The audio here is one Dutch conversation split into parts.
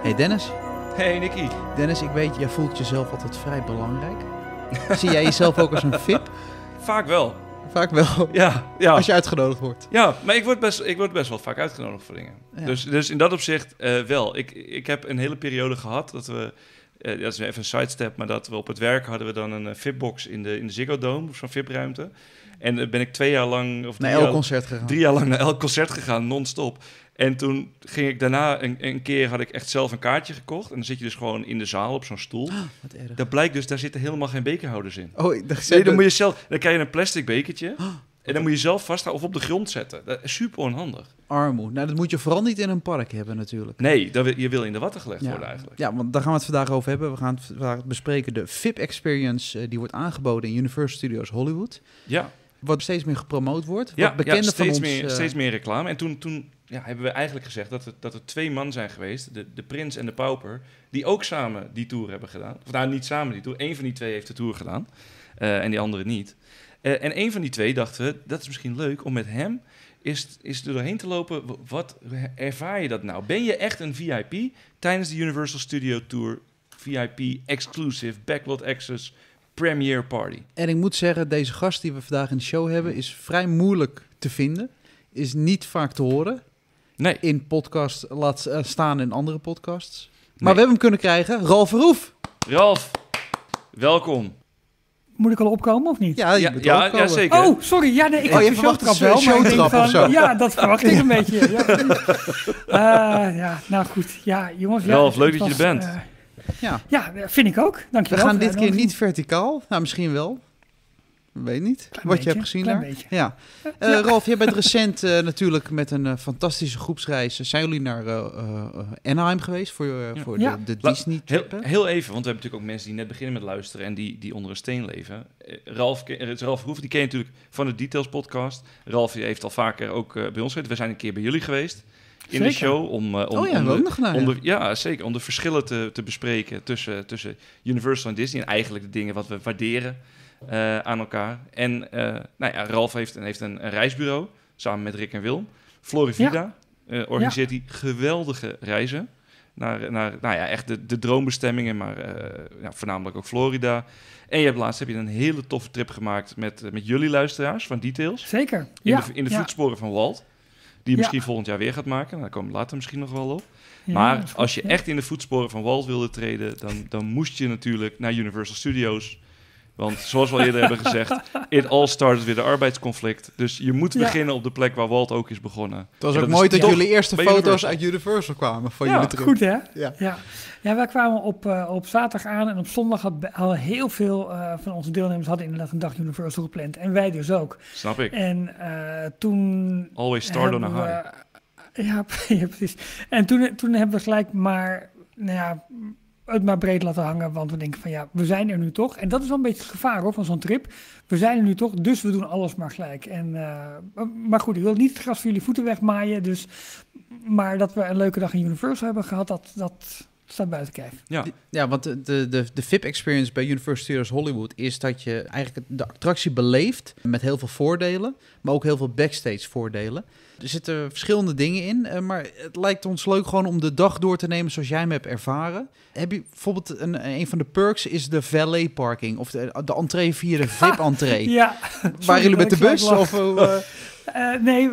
Hey Dennis. Hey Nicky. Dennis, ik weet, jij voelt jezelf altijd vrij belangrijk. Zie jij jezelf ook als een VIP? Vaak wel. Vaak wel. Ja. Als je uitgenodigd wordt. Ja, maar ik word best wel vaak uitgenodigd voor dingen. Ja. Dus in dat opzicht wel. Ik heb een hele periode gehad dat we... dat is even een sidestep, maar dat we op het werk hadden we dan een VIP-box in de Ziggo Dome, zo'n VIP-ruimte. En ben ik 2 jaar lang... Of naar elk concert gegaan. 3 jaar lang naar elk concert gegaan, non-stop. En toen ging ik daarna, een keer had ik echt zelf een kaartje gekocht. En dan zit je dus gewoon in de zaal op zo'n stoel. Wat erg. Dat blijkt dus, daar zitten helemaal geen bekerhouders in. Oh, ik dacht... Nee, dan moet je zelf... Dan krijg je een plastic bekertje. En dan moet je zelf vasthouden of op de grond zetten. Dat is super onhandig. Armoe. Nou, dat moet je vooral niet in een park hebben natuurlijk. Nee, je wil in de watten gelegd worden eigenlijk. Ja, want daar gaan we het vandaag over hebben. We gaan het vandaag bespreken. De VIP-experience die wordt aangeboden in Universal Studios Hollywood. Ja. Wat steeds meer gepromoot wordt. Ja, wat bekende steeds, van ons, steeds meer reclame. En toen hebben we eigenlijk gezegd dat er 2 man zijn geweest, de Prins en de Pauper, die ook samen die tour hebben gedaan. Of nou, niet samen die tour. 1 van die 2 heeft de tour gedaan en die andere niet. En 1 van die 2 dachten we, dat is misschien leuk om met hem is er doorheen te lopen. Wat ervaar je dat nou? Ben je echt een VIP tijdens de Universal Studio Tour? VIP, exclusive, backlot access, premiere party. En ik moet zeggen, deze gast die we vandaag in de show hebben is vrij moeilijk te vinden. Is niet vaak te horen. Nee. In podcast, laat staan in andere podcasts. Maar we hebben hem kunnen krijgen. Ralf Verhoef. Ralf, welkom. Moet ik al opkomen of niet? Ja, zeker. Oh, sorry. Ja, nee, ik je verwacht een showtrap wel. Maar ik denk of zo. Ja, dat verwacht ik een beetje. Ja, nou goed. Ja, jongens. Ralf, leuk dat je er bent. Ja, vind ik ook. Dankjewel. We gaan dit keer niet verticaal. Nou, misschien wel. Weet niet. Wat je hebt gezien daar. Beetje. Ja. Ralf, jij bent recent natuurlijk met een fantastische groepsreis. Zijn jullie naar Anaheim geweest voor de Disney-trip? Heel even, want we hebben natuurlijk ook mensen die net beginnen met luisteren en die onder een steen leven. Ralf Verhoef, die ken je natuurlijk van de Details podcast. Ralf heeft al vaker ook bij ons geweest. We zijn een keer bij jullie geweest. In de show om de verschillen te bespreken tussen Universal en Disney en eigenlijk de dingen wat we waarderen aan elkaar. En Ralf heeft een reisbureau samen met Rick en Wilm. Florivida organiseert die geweldige reizen naar echt de droombestemmingen, maar voornamelijk ook Florida. En laatst heb je een hele toffe trip gemaakt met jullie luisteraars van Details. Zeker. In de voetsporen van Walt. Die je misschien volgend jaar weer gaat maken. Daar komen we later misschien nog wel op. Maar als je echt in de voetsporen van Walt wilde treden, dan moest je natuurlijk naar Universal Studios. Want zoals we al eerder hebben gezegd, it all started with een arbeidsconflict. Dus je moet beginnen op de plek waar Walt ook is begonnen. Het was ook mooi dat jullie eerste foto's uit Universal kwamen van jullie terug. Goed hè? Ja, wij kwamen op zaterdag aan en op zondag hadden heel veel van onze deelnemers hadden inderdaad een dag Universal gepland. En wij dus ook. Snap ik. En toen... Always start on a high. Ja, precies. En toen hebben we gelijk maar, het maar breed laten hangen, want we denken van we zijn er nu toch. En dat is wel een beetje het gevaar van zo'n trip. We zijn er nu toch, dus we doen alles maar gelijk. En, maar goed, ik wil niet het gras voor jullie voeten wegmaaien, maar dat we een leuke dag in Universal hebben gehad, dat staat buiten kijf. Ja, want de VIP-experience bij Universal Studios Hollywood is dat je eigenlijk de attractie beleeft met heel veel voordelen, maar ook heel veel backstage voordelen. Er zitten verschillende dingen in, maar het lijkt ons leuk gewoon om de dag door te nemen zoals jij hem hebt ervaren. Heb je bijvoorbeeld een van de perks is de valet parking of de entree via de VIP-entree. Waren jullie met de bus? Nee,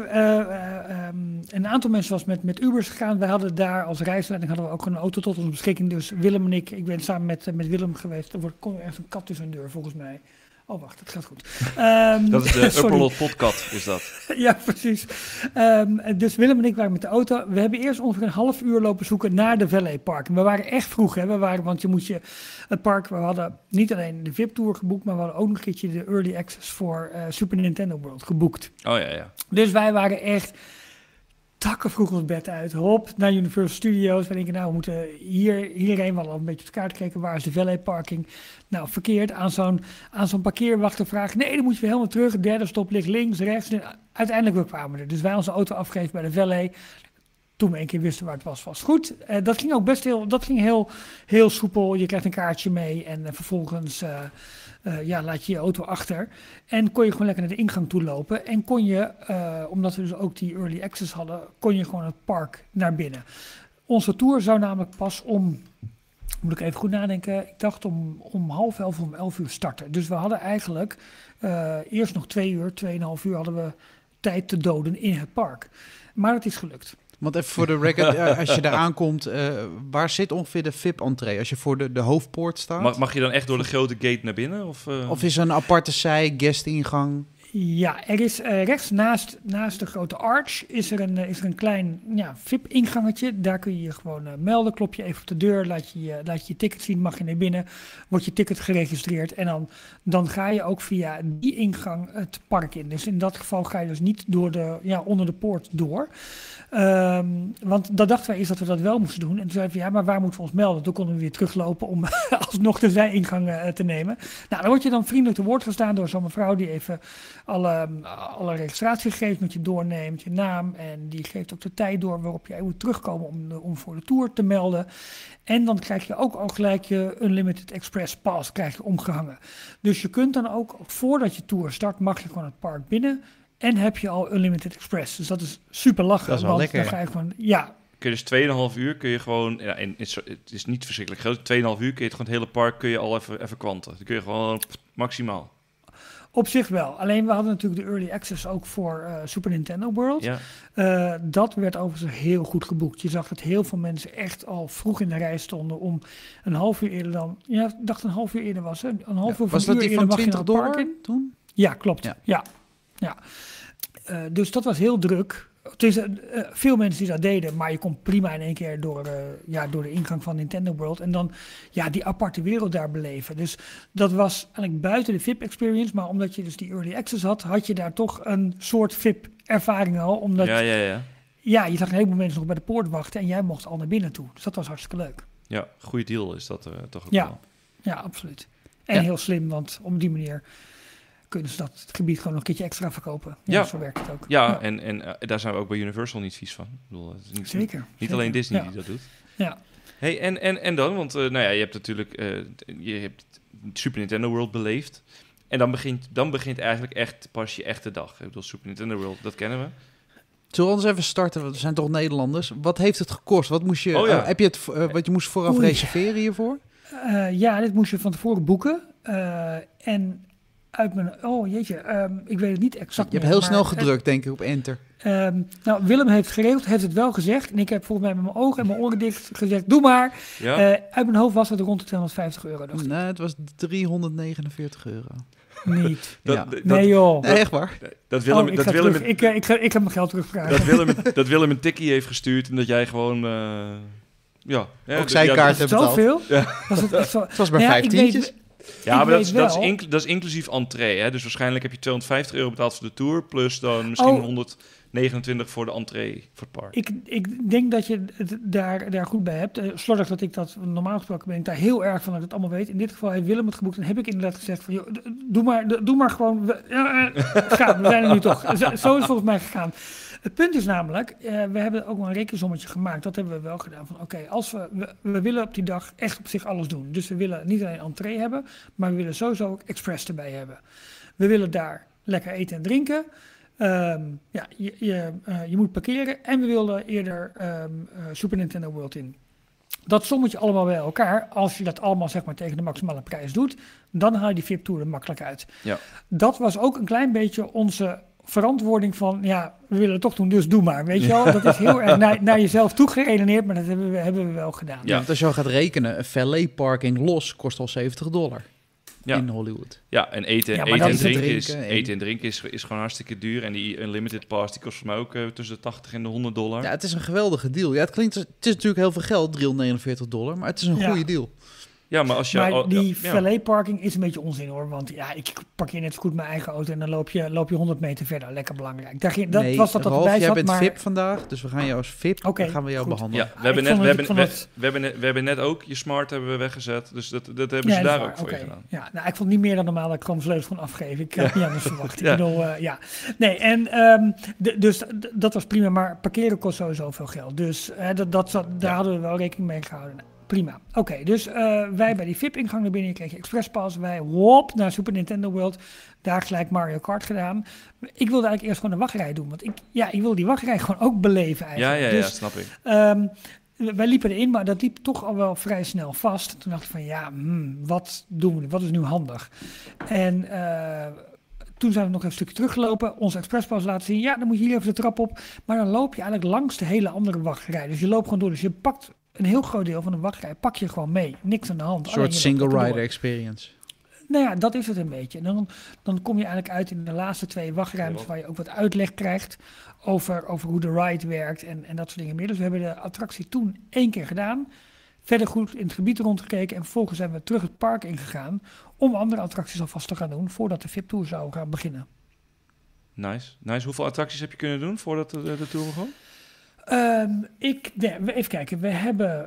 een aantal mensen was met Ubers gegaan. Wij hadden daar als reisleiding ook een auto tot onze beschikking. Dus Willem en ik ben samen met Willem geweest. Er komt echt een kat tussen een deur volgens mij. Oh, wacht, het gaat goed. Dat is de Upperlot Podcat, is dat. Ja, precies. Dus Willem en ik waren met de auto. We hebben eerst ongeveer een half uur lopen zoeken naar de Valet Park. We waren echt vroeg, hè. Want het park, we hadden niet alleen de VIP-tour geboekt, maar we hadden ook nog een keertje de Early Access voor Super Nintendo World geboekt. Oh ja. Dus wij waren echt takken vroeg ons bed uit. Hop, naar Universal Studios. We denken, we moeten hierheen wel een beetje op de kaart kijken. Waar is de valet parking? Nou, verkeerd. Aan zo'n parkeerwachter vragen. Nee, dan moet je weer helemaal terug. Derde stop ligt links, rechts. En uiteindelijk kwamen we er. Dus wij onze auto afgeven bij de valet. Toen we een keer wisten waar het was goed. Dat ging ook dat ging heel soepel. Je krijgt een kaartje mee en vervolgens laat je je auto achter. En kon je gewoon lekker naar de ingang toe lopen. En kon je, omdat we dus ook die early access hadden, kon je gewoon het park naar binnen. Onze tour zou namelijk pas moet ik even goed nadenken, ik dacht om 10:30 of om 11 uur starten. Dus we hadden eigenlijk eerst nog 2 uur, 2,5 uur hadden we tijd te doden in het park. Maar het is gelukt. Want even voor de record, als je daar aankomt, waar zit ongeveer de VIP-entree? Als je voor de hoofdpoort staat? Mag je dan echt door de grote gate naar binnen? Of is er een aparte guestingang? Ja, er is rechts naast de grote arch is er een klein VIP-ingangetje. Daar kun je je gewoon melden. Klop je even op de deur, laat je ticket zien, mag je naar binnen. Wordt je ticket geregistreerd en dan ga je ook via die ingang het park in. Dus in dat geval ga je dus niet onder de poort door. Want dat dachten wij eerst dat we dat wel moesten doen. En toen zeiden we, maar waar moeten we ons melden? Toen konden we weer teruglopen om alsnog de zijingang te nemen. Nou, dan word je dan vriendelijk te woord gestaan door zo'n mevrouw die even alle registratiegegevens met je doorneemt, je naam. En die geeft ook de tijd door waarop jij moet terugkomen om voor de tour te melden. En dan krijg je ook al gelijk je Unlimited Express Pass omgehangen. Dus je kunt dan ook, voordat je tour start, mag je gewoon het park binnen. En heb je al Unlimited Express. Dus dat is super lachen. Dat is wel lekker. Dan ga je gewoon, ja. Kun je dus 2,5 uur kun je gewoon... Ja, en het is niet verschrikkelijk groot. 2,5 uur kun je het gewoon het hele park kun je al even kwanten. Dan kun je gewoon maximaal. Op zich wel. Alleen we hadden natuurlijk de Early Access ook voor Super Nintendo World. Ja. Dat werd overigens heel goed geboekt. Je zag dat heel veel mensen echt al vroeg in de rij stonden om een half uur eerder dan... Ja, ik dacht een half uur eerder was het. Een half uur was van dat uur die van eerder mag je $20 toen? Ja, klopt. Ja. Dus dat was heel druk. Het is veel mensen die dat deden, maar je kon prima in één keer door de ingang van Nintendo World en dan die aparte wereld daar beleven. Dus dat was eigenlijk buiten de VIP-experience, maar omdat je dus die Early Access had je daar toch een soort VIP-ervaring al. Omdat je zag een heleboel mensen nog bij de poort wachten en jij mocht al naar binnen toe. Dus dat was hartstikke leuk. Ja, goede deal is dat toch ook wel. Ja, absoluut. En heel slim, want op die manier kunnen ze het gebied gewoon nog een keertje extra verkopen. Ja, zo werkt het ook. Ja. En daar zijn we ook bij Universal niet vies van. Ik bedoel, het is zeker. Niet alleen Disney die dat doet. Ja. Hey, en dan, want je hebt natuurlijk je hebt Super Nintendo World beleefd. En dan begint eigenlijk echt pas je echte dag. Ik bedoel, Super Nintendo World, dat kennen we. Zullen we ons even starten? We zijn toch Nederlanders. Wat heeft het gekost? Wat moest je? Heb je het? Wat je moest vooraf reserveren hiervoor? Dit moest je van tevoren boeken. En uit mijn... Oh jeetje, ik weet het niet exact. Je hebt heel snel gedrukt, denk ik, op enter. Willem heeft geregeld, heeft het wel gezegd. En ik heb volgens mij met mijn ogen en mijn oren dicht gezegd, doe maar. Ja. Uit mijn hoofd was het rond de €250. Nee, het was €349. Niet. Nee joh. Nee, echt waar. Ik heb mijn geld teruggevraagd. Dat Willem een tikkie heeft gestuurd en dat jij gewoon... ook zijkaart hebt betaald. Zoveel? Ja. Het was maar 5 tientjes. Ja, maar dat is inclusief entree. Hè? Dus waarschijnlijk heb je €250 betaald voor de tour... plus dan misschien 129 voor de entree voor het park. Ik denk dat je het daar goed bij hebt. Slordig dat ik dat normaal gesproken ben ik daar heel erg van dat ik het allemaal weet. In dit geval heeft Willem het geboekt en heb ik inderdaad gezegd van... Joh, doe maar gewoon. We zijn er nu toch. Zo is het volgens mij gegaan. Het punt is namelijk, we hebben ook wel een rekensommetje gemaakt. Dat hebben we wel gedaan. Van oké, als we willen op die dag echt op zich alles doen. Dus we willen niet alleen entree hebben, maar we willen sowieso ook express erbij hebben. We willen daar lekker eten en drinken. Je moet parkeren. En we wilden eerder Super Nintendo World in. Dat sommetje allemaal bij elkaar, als je dat allemaal zeg maar tegen de maximale prijs doet, dan haal je die VIP-tour er makkelijk uit. Ja. Dat was ook een klein beetje onze verantwoording van, we willen het toch doen, dus doe maar. Weet je wel, dat is heel erg naar jezelf toe geredeneerd, maar dat hebben we wel gedaan. Ja, want als je al gaat rekenen, een valet parking los kost al $70 in Hollywood. Ja, en eten en drinken is gewoon hartstikke duur. En die Unlimited Pass, die kost voor mij ook tussen de $80 en de $100. Ja, het is een geweldige deal. Ja, het is natuurlijk heel veel geld, $349, maar het is een goede deal. Ja, maar valet parking is een beetje onzin hoor. Want ik parkeer net zo goed mijn eigen auto en dan loop je 100 meter verder. Lekker belangrijk. Dat erbij jij bent VIP vandaag, dus we gaan jou als VIP gaan we jou behandelen. Ja, we hebben net ook je smart hebben we weggezet. Dus dat hebben ze daar ook voor je gedaan. Ja, ik vond niet meer dan normaal dat ik gewoon sleutels van afgeven. Ik had niet anders verwacht. Ik bedoel, Nee, en dus dat was prima. Maar parkeren kost sowieso veel geld. Dus daar hadden we wel rekening mee gehouden. Prima. Oké, dus wij bij die VIP-ingang naar binnen, je kreeg je Expresspass. Wij naar Super Nintendo World. Daar gelijk Mario Kart gedaan. Ik wilde eigenlijk eerst gewoon een wachtrij doen. Want ik wil die wachtrij gewoon ook beleven eigenlijk. Ja, snap ik. wij liepen erin, maar dat liep toch al wel vrij snel vast. Toen dacht ik van, ja, wat doen we? Wat is nu handig? En toen zijn we nog even een stukje teruggelopen, onze expresspas laten zien. Ja, dan moet je hier even de trap op. Maar dan loop je eigenlijk langs de hele andere wachtrij. Dus je loopt gewoon door. Dus je pakt een heel groot deel van de wachtrij, pak je gewoon mee. Niks aan de hand. Een soort single-rider experience. Nou ja, dat is het een beetje. En dan kom je eigenlijk uit in de laatste 2 wachtruimtes waar je ook wat uitleg krijgt over hoe de ride werkt en dat soort dingen meer. Dus we hebben de attractie toen 1 keer gedaan, verder goed in het gebied rondgekeken en vervolgens zijn we terug het park ingegaan om andere attracties alvast te gaan doen voordat de VIP-tour zou gaan beginnen. Nice. Hoeveel attracties heb je kunnen doen voordat de tour begon? Even kijken, we hebben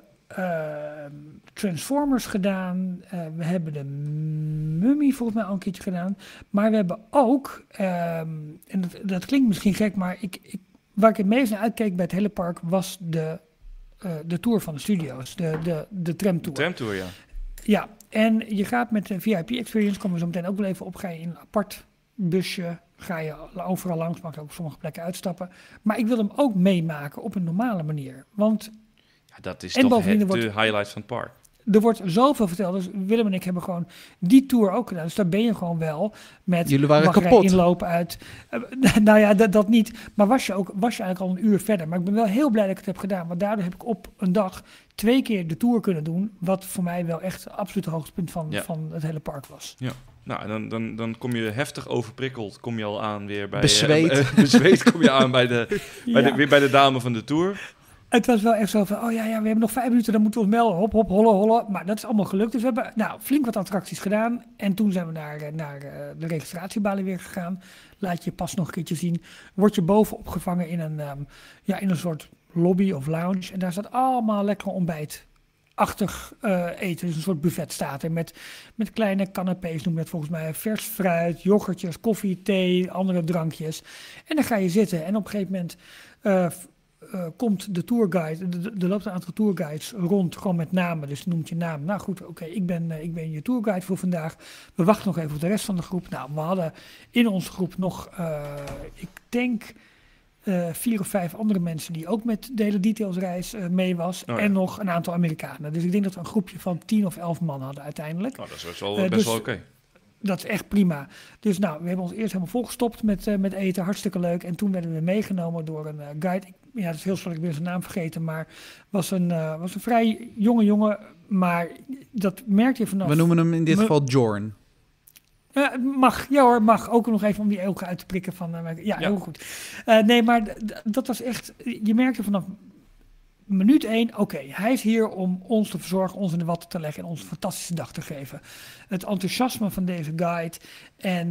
Transformers gedaan. We hebben de Mummy volgens mij al een keertje gedaan. Maar we hebben ook, en dat klinkt misschien gek, maar waar ik het meest naar uitkeek bij het hele park was de tour van de studio's. De tramtour. De tramtour, ja. Ja, en je gaat met de VIP-experience, komen we zo meteen ook wel even op, ga je in een apart busje, ga je overal langs, mag je ook op sommige plekken uitstappen. Maar ik wil hem ook meemaken op een normale manier. Want dat is toch de highlight van het park. Er wordt zoveel verteld. Dus Willem en ik hebben gewoon die tour ook gedaan. Dus daar ben je gewoon wel met jullie waren kapot. Inloop uit. Nou ja, dat niet. Maar was je eigenlijk al een uur verder. Maar ik ben wel heel blij dat ik het heb gedaan. Want daardoor heb ik op een dag 2 keer de tour kunnen doen. Wat voor mij wel echt het absolute hoogtepunt van het hele park was. Ja. Nou, dan kom je heftig overprikkeld. Kom je al aan weer bij... Bezweet. Bezweet kom je aan weer bij de dame van de tour. Het was wel echt zo van, we hebben nog 5 minuten, dan moeten we ons melden. Hop, hollen. Maar dat is allemaal gelukt. Dus we hebben flink wat attracties gedaan. En toen zijn we naar de registratiebalie weer gegaan. Laat je pas nog een keertje zien. Word je boven opgevangen in een soort lobby of lounge. En daar staat allemaal lekker ontbijtachtig eten. Dus een soort buffet staat er met kleine canapés, noem je dat volgens mij. Vers fruit, yoghurtjes, koffie, thee, andere drankjes. En dan ga je zitten. En op een gegeven moment komt de tourguide, er loopt een aantal tourguides rond, gewoon met namen, dus noemt je naam. Nou goed, oké, ik ben je tourguide voor vandaag. We wachten nog even op de rest van de groep. Nou, we hadden in onze groep nog, ik denk, 4 of 5 andere mensen die ook met de hele detailsreis mee was. Oh, ja. En nog een aantal Amerikanen. Dus ik denk dat we een groepje van 10 of 11 man hadden uiteindelijk. Nou, dat is wel best wel oké. Dat is echt prima. Dus we hebben ons eerst helemaal volgestopt met eten. Hartstikke leuk. En toen werden we meegenomen door een guide. Dat is heel slecht, ik ben zijn naam vergeten. Maar was een vrij jonge jongen. Maar dat merkte je vanaf... We noemen hem in dit geval Jorn. Mag. Ook nog even om die ogen uit te prikken. Heel goed. Nee, maar dat was echt... Je merkte vanaf minuut 1, oké, hij is hier om ons te verzorgen, ons in de watten te leggen en ons een fantastische dag te geven. Het enthousiasme van deze guide en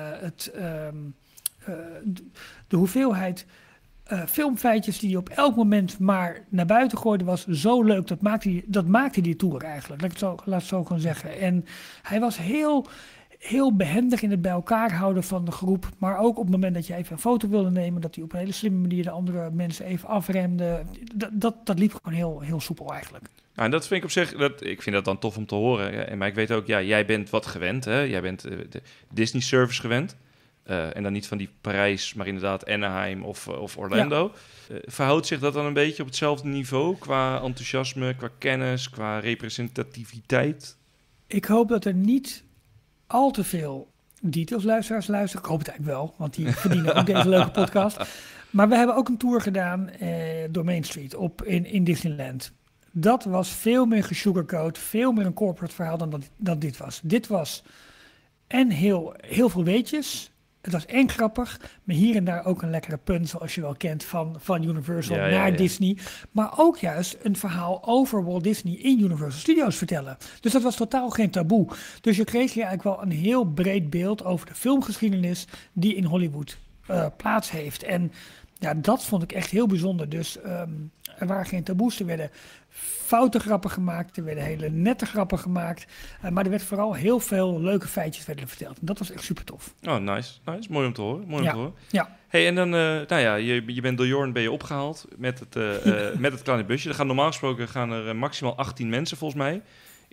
de hoeveelheid filmfeitjes die hij op elk moment maar naar buiten gooide was zo leuk. Dat maakte die tour eigenlijk, laat het zo gewoon zeggen. En hij was heel behendig in het bij elkaar houden van de groep. Maar ook op het moment dat je even een foto wilde nemen, dat hij op een hele slimme manier de andere mensen even afremde. Dat liep gewoon heel soepel eigenlijk. Nou, en dat vind ik op zich, ik vind dat dan tof om te horen. Ja, maar ik weet ook, jij bent wat gewend. Hè? Jij bent de Disney service gewend. En dan niet van die Parijs, maar inderdaad Anaheim of Orlando. Ja. Verhoudt zich dat dan een beetje op hetzelfde niveau qua enthousiasme, qua kennis, qua representativiteit? Ik hoop dat er niet al te veel detailsluisteraars luisteren. Ik hoop het eigenlijk wel, want die verdienen ook deze leuke podcast. Maar we hebben ook een tour gedaan door Main Street in Disneyland. Dat was veel meer gesugarcoat, veel meer een corporate verhaal dan dit was. Dit was en heel veel weetjes. Het was en grappig, maar hier en daar ook een lekkere punt, zoals je wel kent van Universal naar Disney. Maar ook juist een verhaal over Walt Disney in Universal Studios vertellen. Dus dat was totaal geen taboe. Dus je kreeg hier eigenlijk wel een heel breed beeld over de filmgeschiedenis die in Hollywood plaats heeft. En ja, dat vond ik echt heel bijzonder. Dus er waren geen taboes, er werden foute grappen gemaakt, er werden hele nette grappen gemaakt. Maar er werd vooral heel veel leuke feitjes werden verteld. En dat was echt super tof. Oh, nice. Mooi om te horen. Ja. Hey, en dan, je bent door Jorn ben je opgehaald met het kleine busje. Er gaan normaal gesproken er maximaal 18 mensen volgens mij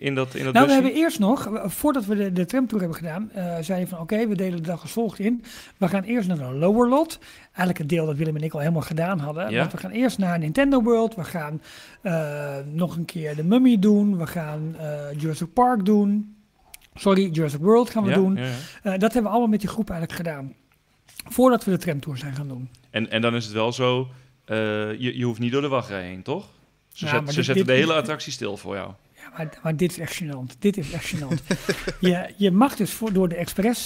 in dat Nou, busje? we hebben eerst nog, voordat we de tramtour hebben gedaan, zei je van oké, we delen de dag als volgt in. We gaan eerst naar een lower lot. Eigenlijk het deel dat Willem en ik al helemaal gedaan hadden. Ja. Want we gaan eerst naar Nintendo World. We gaan nog een keer de Mummy doen. We gaan Jurassic Park doen. Sorry, Jurassic World gaan we doen. Ja. Dat hebben we allemaal met die groep eigenlijk gedaan. Voordat we de tramtour zijn gaan doen. En dan is het wel zo, je hoeft niet door de wachtrij heen, toch? Ze Ja, maar zetten de hele attractie stil voor jou. Ja, maar dit is echt gênant. Dit is echt gênant. je mag dus door de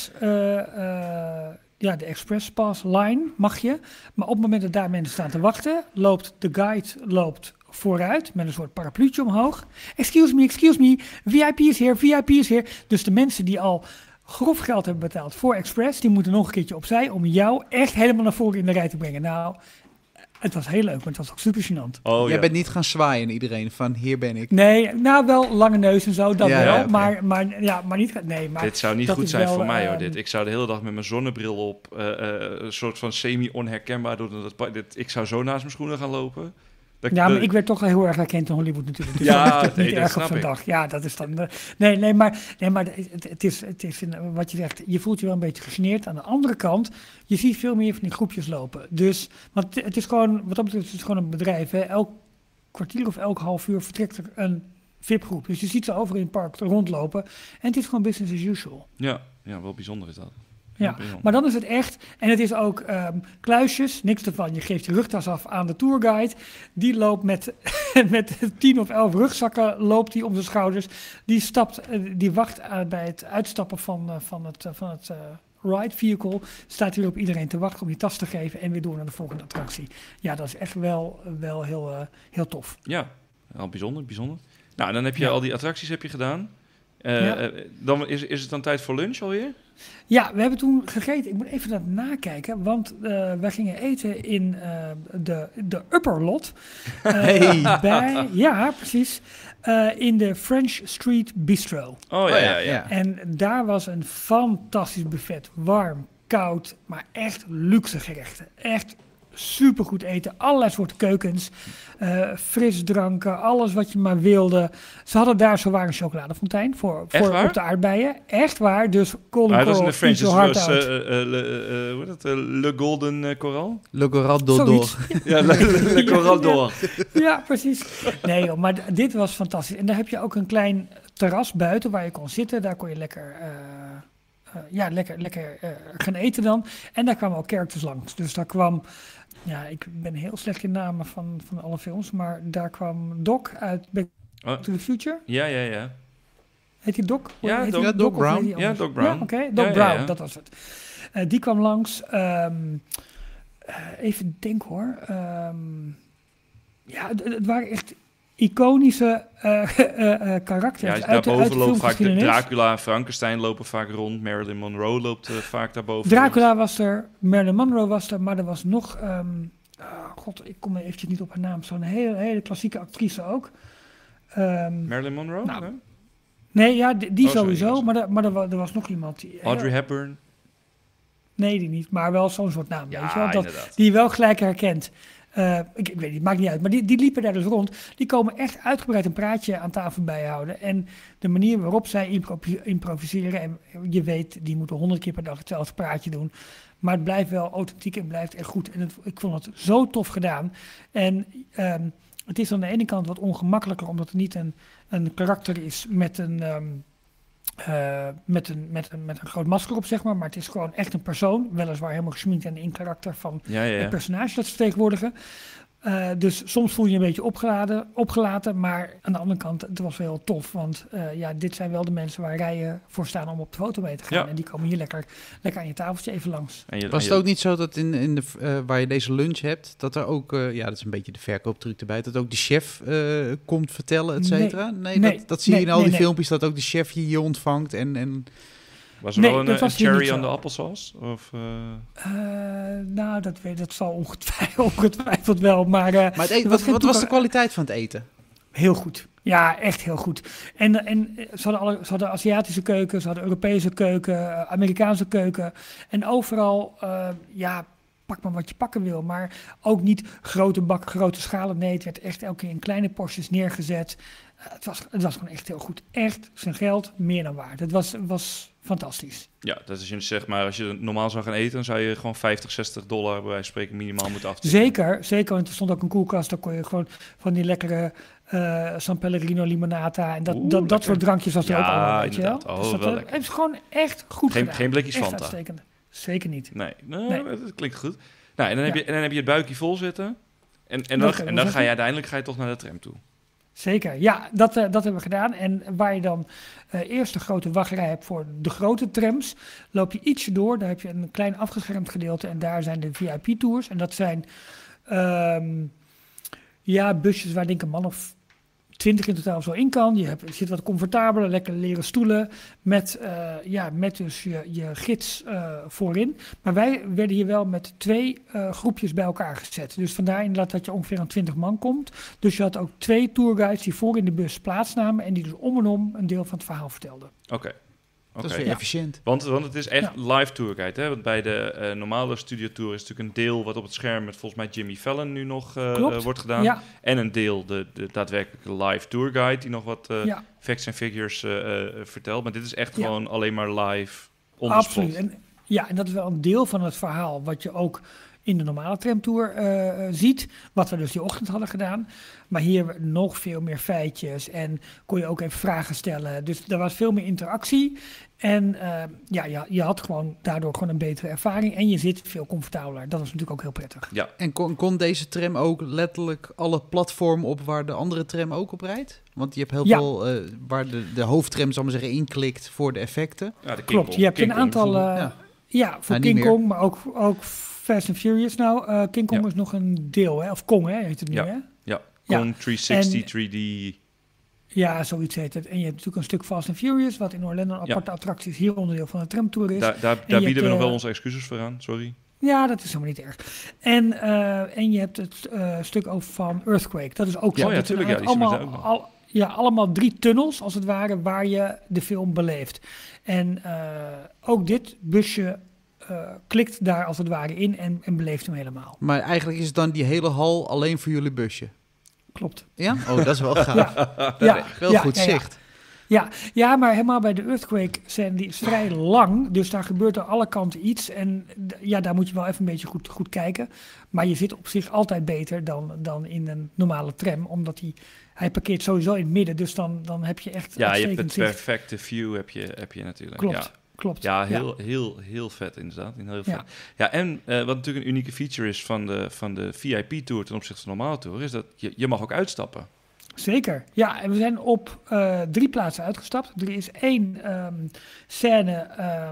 de Express Pass line mag je. Maar op het moment dat daar mensen staan te wachten, loopt de guide vooruit met een soort parapluutje omhoog. Excuse me, VIP is here. Dus de mensen die al grof geld hebben betaald voor Express, die moeten nog een keertje opzij om jou echt helemaal naar voren in de rij te brengen. Nou, het was heel leuk, maar het was ook super gênant. Oh, Jij bent niet gaan zwaaien iedereen van hier ben ik. Nee, nou wel lange neus en zo, dat Ja, wel. ja, oké. Maar niet... Nee, maar Dit zou niet dat goed is zijn wel, voor mij, hoor. Ik zou de hele dag met mijn zonnebril op, een soort van semi-onherkenbaar door ik zou zo naast mijn schoenen gaan lopen. Ja, maar ik werd toch wel heel erg herkend in Hollywood natuurlijk. Dus Ja, dat is niet dat erg op snap zo'n ik. dag. Ja, dat is dan... Nee, maar het is wat je zegt, je voelt je wel een beetje gegeneerd. Aan de andere kant, je ziet veel meer van die groepjes lopen. Dus, want het is gewoon, wat dat betreft, het is gewoon een bedrijf. Hè. Elk kwartier of elk half uur vertrekt er een VIP-groep. Dus je ziet ze over in het park rondlopen. En het is gewoon business as usual. Ja, wel bijzonder is dat. Ja, Bijzonder. maar dan is het echt, en het is ook kluisjes, niks ervan. Je geeft je rugtas af aan de tourguide. Die loopt met 10 of 11 rugzakken loopt die om zijn schouders. Die wacht bij het uitstappen van het ride vehicle. Staat hier op iedereen te wachten om je tas te geven en weer door naar de volgende attractie. Ja, dat is echt wel heel tof. Ja, wel bijzonder. Nou, dan heb je Ja. al die attracties heb je gedaan. Ja. Dan is het dan tijd voor lunch alweer? Ja, we hebben toen gegeten. Ik moet even dat nakijken, want wij gingen eten in de upper lot. Hey. Ja, precies. In de French Street Bistro. Oh ja. En daar was een fantastisch buffet. Warm, koud, maar echt luxe gerechten. Echt supergoed eten. Allerlei soorten keukens. Frisdranken, alles wat je maar wilde. Ze hadden daar zowaar een chocoladefontein voor op de aardbeien. Echt waar. Dus Golden Dat is in Coral, de French. eat your heart Dus out. hoe heet het? Le Golden Coral? Le Coral Dodo. Zoiets. Ja, Le Coral d'Or. Ja, precies. Nee joh, maar dit was fantastisch. En daar heb je ook een klein terras buiten waar je kon zitten. Daar kon je lekker gaan eten dan. En daar kwamen ook characters langs. Dus daar kwam... Ja, ik ben heel slecht in namen van alle films. Maar daar kwam Doc uit Back to the Future. Ja. Heet hij Doc? Ja, Heet Doc- hij ja, Doc of Brown. heet hij anders? Ja, Doc Brown. Ja, oké. Doc Ja, Brown, ja. dat was het. Die kwam langs. Even denken hoor. Het waren echt iconische karakters Ja, uit de daarboven loopt vaak filmgeschiedenis. Dracula en Frankenstein lopen vaak rond. Marilyn Monroe loopt vaak daarboven. Dracula was er, Marilyn Monroe was er, maar er was nog... ik kom eventjes niet op haar naam. Zo'n hele klassieke actrice ook. Marilyn Monroe? Nou, hè? Nee, ja, die sorry, sowieso, yes. maar er was nog iemand. Audrey Hepburn? Nee, die niet, maar wel zo'n soort naam. Ja, weet je wel, inderdaad. die je wel gelijk herkent. Ik weet niet, maakt niet uit. Maar die liepen daar dus rond. Die komen echt uitgebreid een praatje aan tafel bijhouden. En de manier waarop zij improviseren... en je weet, die moeten 100 keer per dag hetzelfde praatje doen. Maar het blijft wel authentiek en blijft echt goed. En ik vond het zo tof gedaan. En het is aan de ene kant wat ongemakkelijker... omdat het niet een karakter is met een groot masker op, zeg maar. Maar het is gewoon echt een persoon. Weliswaar helemaal gesminkt en in karakter van het personage dat ze vertegenwoordigen. Dus soms voel je je een beetje opgelaten. Maar aan de andere kant, het was wel heel tof. Want dit zijn wel de mensen waar rijen voor staan om op de foto mee te gaan. Ja. En die komen hier lekker aan je tafeltje even langs. Was het ook niet zo dat in de, waar je deze lunch hebt, dat er ook, dat is een beetje de verkooptruc erbij, dat ook de chef komt vertellen, et cetera? Nee, dat zie je in al die filmpjes, dat ook de chef je ontvangt en... Was er wel een hier cherry niet aan zo. de appelsauce? Of, Dat zal ongetwijfeld wel. Maar Maar wat was de kwaliteit van het eten? Heel goed. Ja, echt heel goed. En ze hadden Aziatische keuken, ze hadden Europese keuken, Amerikaanse keuken. En overal, pak maar wat je pakken wil. Maar ook niet grote bakken, grote schalen. Nee, het werd echt elke keer in kleine porties neergezet. Het was gewoon echt heel goed. Echt zijn geld meer dan waard. Het was fantastisch. Ja, dat is zeg maar, als je normaal zou gaan eten, dan zou je gewoon $50-$60 bij wijze van spreken minimaal moeten aftikken. Zeker. Want er stond ook een koelkast, daar kon je gewoon van die lekkere San Pellegrino limonata en dat soort drankjes was er ook allemaal, weet je wel. Oh, Dus wel lekker. het is gewoon echt goed gedaan. Geen blikjes echt Fanta. uitstekend. Zeker niet. Nee. Dat klinkt goed. Nou, en dan heb je het buikje vol zitten. En dan ga je uiteindelijk toch naar de tram toe. Zeker, ja, dat hebben we gedaan. En waar je dan eerst de grote wachtrij hebt voor de grote trams, loop je ietsje door. Daar heb je een klein afgeschermd gedeelte en daar zijn de VIP-tours. En dat zijn busjes waar denk ik een man of 20 in totaal zo in kan. Je zit wat comfortabeler, lekker leren stoelen met dus je gids voorin. Maar wij werden hier wel met 2 groepjes bij elkaar gezet. Dus vandaar inderdaad dat je ongeveer aan 20 man komt. Dus je had ook 2 tourguides die voor in de bus plaatsnamen en die dus om en om een deel van het verhaal vertelden. Oké. Dat is weer efficiënt. Want het is echt live tourguide, hè? Want bij de normale studiotour is natuurlijk een deel wat op het scherm met volgens mij Jimmy Fallon nu nog wordt gedaan. Ja. En een deel de daadwerkelijke live tourguide die nog wat facts en figures vertelt. Maar dit is echt gewoon alleen maar live on the spot. Absoluut. En dat is wel een deel van het verhaal wat je ook in de normale tramtour ziet. Wat we dus die ochtend hadden gedaan. Maar hier nog veel meer feitjes en kon je ook even vragen stellen. Dus er was veel meer interactie. En je had daardoor gewoon een betere ervaring. En je zit veel comfortabeler. Dat was natuurlijk ook heel prettig. Ja. En kon deze tram ook letterlijk alle platformen op waar de andere tram ook op rijdt? Want je hebt heel veel waar de hoofdtram, zal ik maar zeggen, inklikt voor de effecten. Ja, de klopt, je hebt een aantal... voor King Kong, maar ook Fast and Furious. King Kong is nog een deel, hè? Of Kong, hè, heet het nu, hè? Ja, Kong 360, 3D... Ja, zoiets heet het. En je hebt natuurlijk een stuk Fast and Furious, wat in Orlando een aparte attractie is, hier onderdeel van de tramtour is. Daar bieden we nog wel onze excuses voor aan, sorry. Ja, dat is helemaal niet erg. En je hebt het stuk over van Earthquake. Dat is ook zo. Ja, natuurlijk. Allemaal 3 tunnels, als het ware, waar je de film beleeft. En ook dit busje klikt daar als het ware in en beleeft hem helemaal. Maar eigenlijk is het dan die hele hal alleen voor jullie busje? Klopt. Ja? Oh, dat is wel gaaf. Wel goed zicht. Ja, maar helemaal bij de Earthquake zijn die vrij lang. Dus daar gebeurt aan alle kanten iets. En daar moet je wel even een beetje goed kijken. Maar je zit op zich altijd beter dan in een normale tram. Omdat hij parkeert sowieso in het midden. Dus dan heb je echt... Ja, je hebt het perfecte view heb je natuurlijk. Klopt. Ja, heel vet inderdaad. Heel vet. Ja, en wat natuurlijk een unieke feature is van de VIP-tour ten opzichte van de normale tour, is dat je mag ook uitstappen. Zeker, ja. En we zijn op 3 plaatsen uitgestapt. Er is 1 scène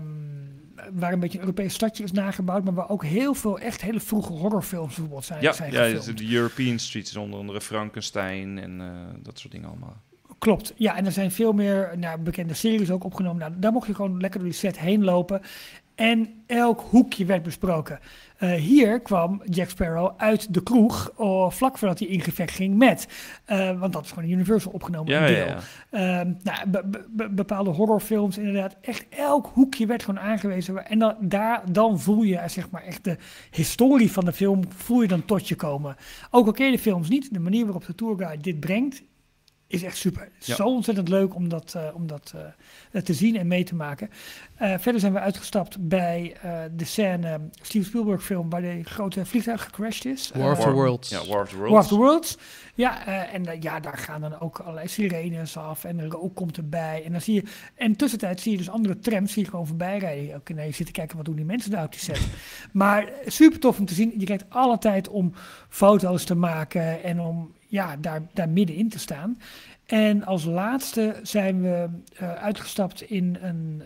waar een beetje een Europees stadje is nagebouwd, maar waar ook heel veel echt hele vroege horrorfilms bijvoorbeeld zijn gefilmd. De European Streets, onder andere Frankenstein en dat soort dingen allemaal. Klopt, ja, en er zijn veel meer bekende series ook opgenomen. Nou, daar mocht je gewoon lekker door die set heen lopen. En elk hoekje werd besproken. Hier kwam Jack Sparrow uit de kroeg, vlak voordat hij in gevecht ging met. Want dat is gewoon een Universal opgenomen deel. Bepaalde horrorfilms, inderdaad. Echt elk hoekje werd gewoon aangewezen. En dan voel je zeg maar echt de historie van de film, voel je dan tot je komen. Ook al ken je de films niet, de manier waarop de tourguide dit brengt, is echt super. Zo ontzettend leuk om dat te zien en mee te maken. Verder zijn we uitgestapt bij de scène Steven Spielberg film waar de grote vliegtuig gecrashed is. War of the Worlds. Ja, War of the Worlds. War of the Worlds. Ja, daar gaan dan ook allerlei sirenes af en de rook komt erbij. En dan zie je, en tussentijd zie je dus andere trams die gewoon voorbij rijden. Ook je zit te kijken, wat doen die mensen daar op die set? Maar super tof om te zien. Je krijgt alle tijd om foto's te maken en om daar middenin te staan. En als laatste zijn we uitgestapt in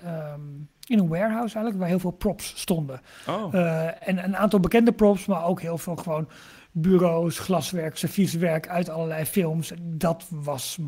een warehouse eigenlijk, waar heel veel props stonden. En een aantal bekende props, maar ook heel veel gewoon bureaus, glaswerk, servieswerk uit allerlei films. Dat was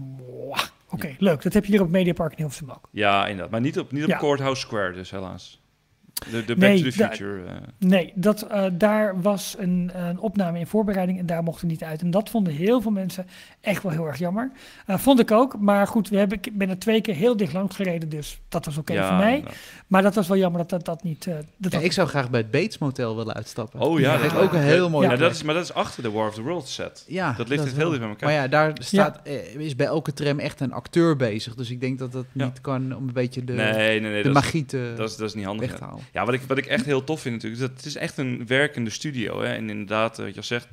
leuk. Dat heb je hier op Mediapark in Hilversum ook. Ja, inderdaad. Maar niet op Courthouse Square dus, helaas. De Back Nee, to the Future. Nee, daar was een opname in voorbereiding en daar mocht het niet uit. En dat vonden heel veel mensen echt wel heel erg jammer. Vond ik ook, maar goed, ik ben er 2 keer heel dicht langs gereden, dus dat was oké voor mij. Nou. Maar dat was wel jammer dat niet... Ik zou graag bij het Bates Motel willen uitstappen. Oh ja, dat vind ik ook een heel mooi Ja, plek. maar dat is achter de War of the Worlds set. Ja, dat ligt echt heel wel. dicht bij elkaar. Maar ja, daar staat, is bij elke tram echt een acteur bezig. Dus ik denk dat dat niet kan om een beetje de magie te dat is niet handig. weg te halen. Ja, wat ik echt heel tof vind natuurlijk, is dat het is echt een werkende studio. Hè? En inderdaad, wat je al zegt,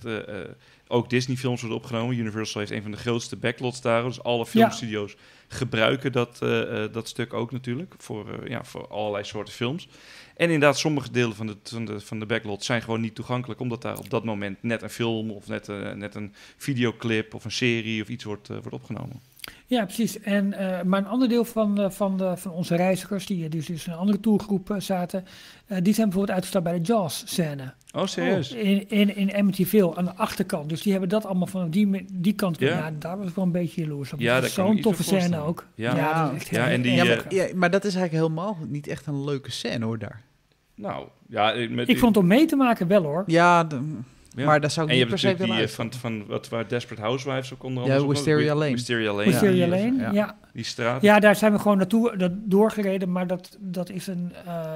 ook Disney-films worden opgenomen. Universal heeft een van de grootste backlots daar. Dus alle filmstudio's gebruiken dat stuk ook natuurlijk voor allerlei soorten films. En inderdaad, sommige delen van de backlot zijn gewoon niet toegankelijk, omdat daar op dat moment net een film of net een videoclip of een serie of iets wordt opgenomen. Ja, precies. Maar een ander deel van onze reizigers, die dus in een andere tourgroep zaten, die zijn bijvoorbeeld uitgestapt bij de Jaws-scène. Oh, serieus? In Amityville, aan de achterkant. Dus die hebben dat allemaal van die kant. Ja, daar was ik wel een beetje jaloers op. Ja, dat zo'n toffe scène ook. Ja, dat is echt maar dat is eigenlijk helemaal niet echt een leuke scène, hoor, daar. Nou, ja... Ik vond het om mee te maken wel, hoor. Ja, maar daar zou ik en niet per se willen je hebt die waar Desperate Housewives ook onder andere... Ja, Wisteria Lane. Wisteria Lane, ja. Die straat. Ja, daar zijn we gewoon naartoe doorgereden, maar dat is een...